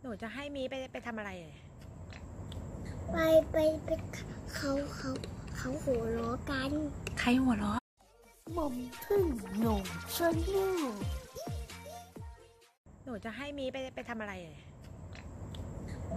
หนูจะให้มีไปทำอะไรไปเขาหัวล้อกันใครหัวเราะหม่อมพึ่งหนุ่มชวนลูกหนูจะให้มีไปทำอะไรไป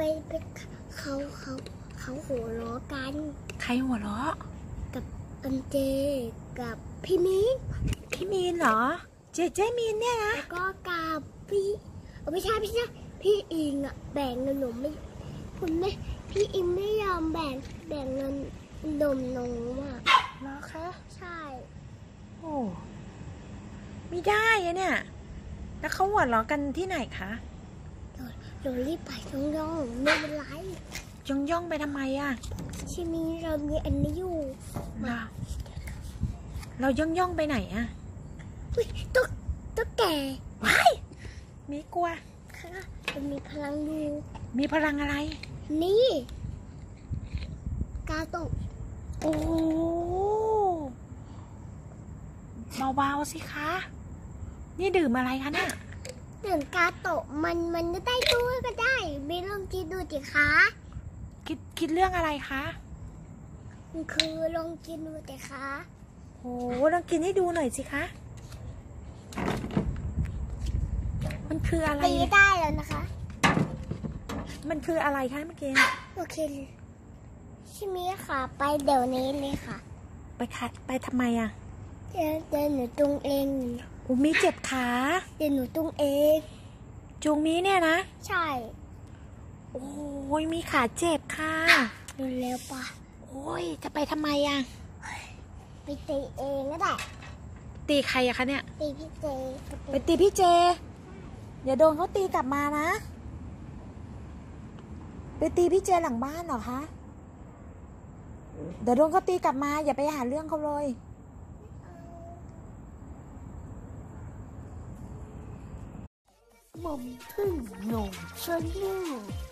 เขาหัวล้อกันใครหัวเราะกับอันเจกับพี่มีนเหรอเจมีนเนี่ยนะแล้วก็กับพี่ไม่ใช่พี่อิงอะแบ่งเงินหนูไม่คุณไม่พี่อิงไม่ยอมแบ่งเงินนมหนูอะเหรอคะใช่โอ้ไม่ได้เนี่ยแล้วเขาหัวเราะกันที่ไหนคะเรารีบไปย่องไม่เป็นไรย่องไปทำไมอะชิมีเรามีอันนี้อยู่เราย่องไปไหนอะตุ๊กแกว้ายมีกลัวค่ะมันมีพลังอยู่มีพลังอะไรนี่กาโตะโอ้เบาๆสิคะนี่ดื่มอะไรคะเนี่ยดื่มกาโตะมันจะได้ด้วยก็ได้ไม่ลองกินดูสิคะคิดเรื่องอะไรคะคือลองกินดูสิคะโอ้ลองกินให้ดูหน่อยสิคะมันคืออะไรตีได้แล้วนะคะมันคืออะไรคะเมื่อกี้โอเคชิมิค่ะไปเดี๋ยวนี้เลยค่ะไปทำไมอ่ะเดี๋ยวหนูจุงเองโอ้มีเจ็บขาเดี๋ยวหนูจุงเองจุงมีเนี่ยนะใช่โอ้ยมีขาเจ็บค่ะเร็วปะโอ้ยจะไปทำไมอ่ะไปตีเองก็ได้ตีใครอะคะเนี่ยตีพี่เจไปตีพี่เจอย่าโดนเขาตีกลับมานะไปตีพี่เจหลังบ้านเหรอคะเดี๋ยวโดนเขาตีกลับมาอย่าไปหาเรื่องเขาเลยหม่อมพึ่งหนุ่มชวนลูก